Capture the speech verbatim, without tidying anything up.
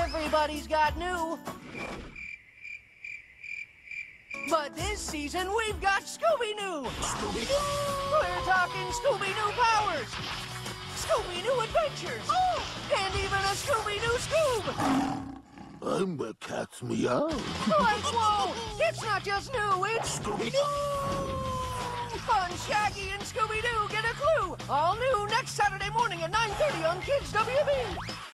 Everybody's got new. But this season, we've got Scooby-New. Scooby-Doo! We're talking Scooby-New powers, Scooby-New adventures, oh! And even a Scooby-New Scoob. I'm where cats meow. Like, whoa! It's not just new, it's Scooby-Doo! Fun Shaggy and Scooby-Doo get a clue. All new next Saturday morning at nine thirty on Kids W B.